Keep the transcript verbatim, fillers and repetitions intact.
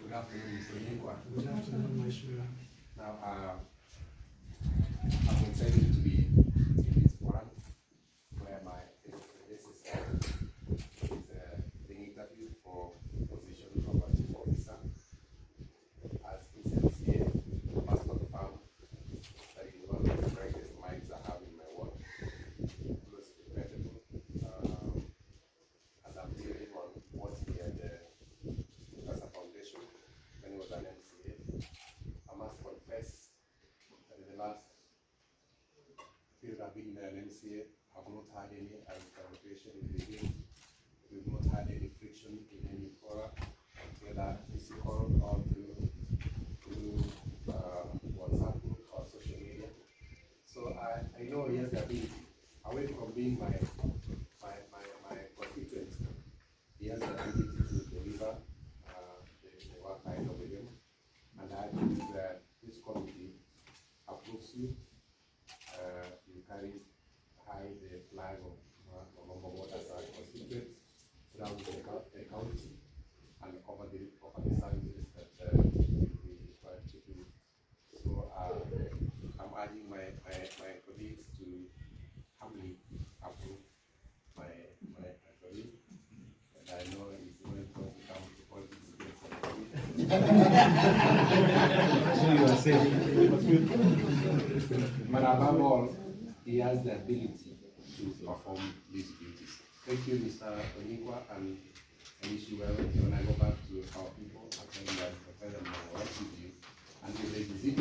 Good afternoon, Mister Onyinkwa. Good afternoon, Nyamira. Now, uh, I'm excited to be in this forum where my predecessor is uh, being interviewed for the position of a chief officer. As his M C A, I must confirm that he is one of the brightest minds I have in my work. Most regrettable, um, as I'm dealing on what he had uh, as a foundation when he was an M C A. I must confess that in the last period I've been an M C A, I've not had any interrogation in the game. We've not had any friction in any forum, whether physical or through, through uh, WhatsApp group or social media. So I, I know he has the ability, away from being my my my, my constituent, he has the ability to deliver uh, the, the work I know with him. And I believe that this committee approves you. Uh, you carry high the flag of Magombo as a constituent throughout the, the county and over the over the services that uh, we require to do. So uh, I'm urging my, my, my colleagues to humbly approve my my, my colleague. And I know he's going to come to politics against but above all, he has the ability to perform these duties. Thank you, Mister Onyinkwa, and I wish you well. When I go back to our people, I tell them that I tell them I work with you, and if they visit